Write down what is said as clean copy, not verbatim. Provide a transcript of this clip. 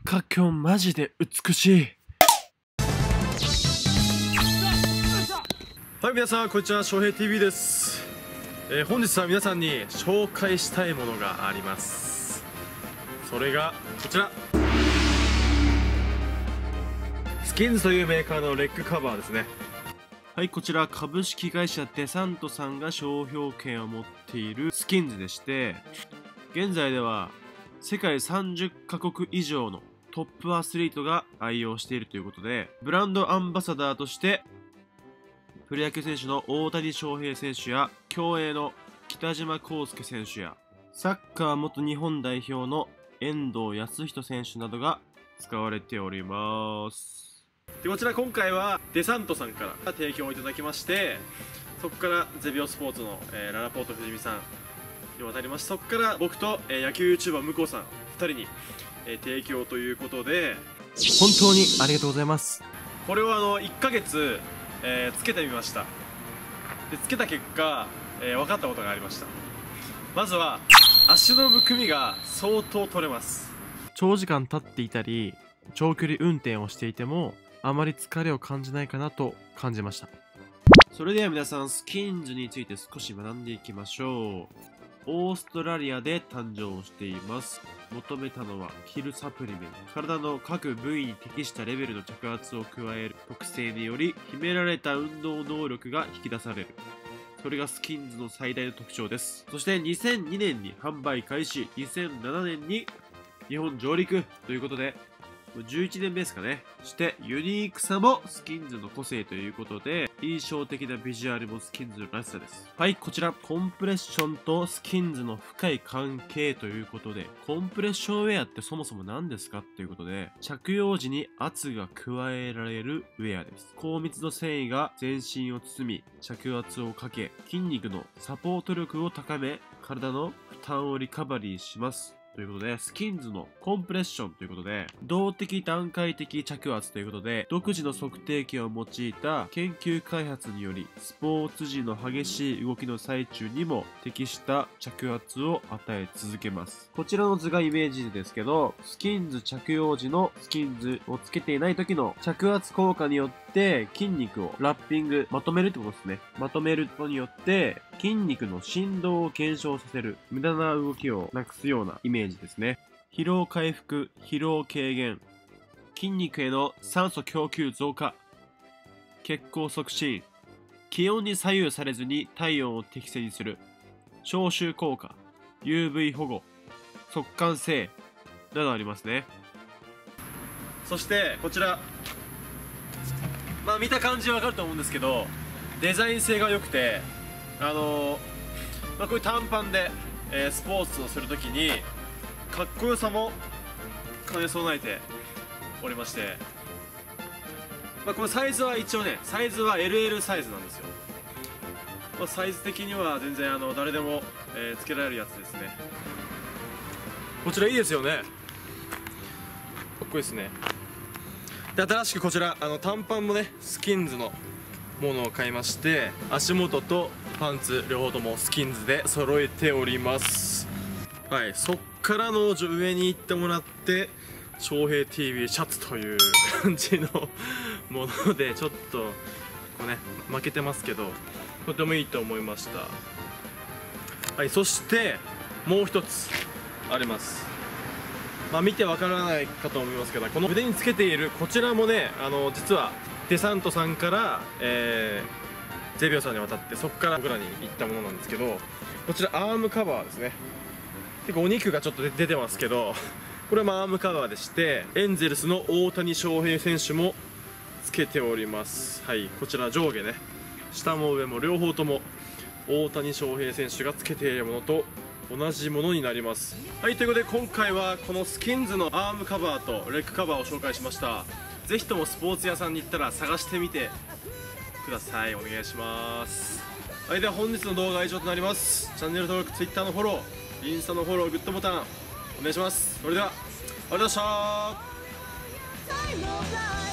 か今日マジで美しい。 はい、皆さんこんにちは、翔平 TV です。本日は皆さんに紹介したいものがあります。それがこちら、スキンズというメーカーのレッグカバーですね。はい、こちら株式会社デサントさんが商標権を持っているスキンズでして、現在では世界30カ国以上のトップアスリートが愛用しているということで、ブランドアンバサダーとしてプロ野球選手の大谷翔平選手や競泳の北島康介選手やサッカー元日本代表の遠藤康人選手などが使われております。でこちら今回はデサントさんから提供をいただきまして、そこからゼビオスポーツの、ララポート藤見さんに渡りまして、そこから僕と、野球 YouTuber 向こうさん2人に、提供ということで、 本当にありがとうございます。 これを1ヶ月つけてみました。でつけた結果、分かったことがありました。まずは足のむくみが相当取れます。 長時間立っていたり長距離運転をしていてもあまり疲れを感じないかなと感じました。 それでは皆さん、スキンズについて少し学んでいきましょう。オーストラリアで誕生しています。求めたのはピルサプリメント。体の各部位に適したレベルの着圧を加える特性により秘められた運動能力が引き出される。それがスキンズの最大の特徴です。そして2002年に販売開始、2007年に日本上陸ということで11年目ですかね。そしてユニークさもスキンズの個性ということで、印象的なビジュアルもスキンズらしさです。はい、こちらコンプレッションとスキンズの深い関係ということで、コンプレッションウェアってそもそも何ですかっていうことで、着用時に圧が加えられるウェアです。高密度繊維が全身を包み着圧をかけ、筋肉のサポート力を高め、体の負担をリカバリーしますということで、スキンズのコンプレッションということで、動的段階的着圧ということで、独自の測定器を用いた研究開発により、スポーツ時の激しい動きの最中にも適した着圧を与え続けます。こちらの図がイメージ図ですけど、スキンズ着用時のスキンズをつけていない時の着圧効果によって筋肉をラッピング、まとめるってことですね。まとめることによって筋肉の振動を減少させる、無駄な動きをなくすようなイメージですね。疲労回復、疲労軽減、筋肉への酸素供給増加、血行促進、気温に左右されずに体温を適正にする、消臭効果、UV 保護、速乾性などありますね。そしてこちら、見た感じわかると思うんですけど、デザイン性が良くて、こういう短パンで、スポーツをするときにかっこよさも兼ね備えておりまして、このサイズは一応ね、サイズは LL サイズなんですよ。サイズ的には全然誰でも、つけられるやつですね。こちらいいですよね。かっこいいですね。で新しくこちら短パンもね、スキンズのものを買いまして、足元とパンツ両方ともスキンズで揃えております。はい、そっからの上に行ってもらって、翔平 TV シャツという感じのもので、ちょっとこうね負けてますけど、とてもいいと思いました。はい、そしてもう一つあります。見てわからないかと思いますけど、この腕につけているこちらもね、実はデサントさんから、ゼビオさんに渡って、そこから僕らに行ったものなんですけど、こちらアームカバーですね。結構お肉がちょっと出てますけど、これはアームカバーでして、エンゼルスの大谷翔平選手もつけております。はい、こちら上下ね、下も上も両方とも大谷翔平選手がつけているものと同じものになります。はい、ということで今回はこのスキンズのアームカバーとレッグカバーを紹介しました。ぜひともスポーツ屋さんに行ったら探してみてください。お願いします。はい、では本日の動画は以上となります。チャンネル登録、Twitter のフォロー、インスタのフォロー、グッドボタンお願いします。それではありがとうございました。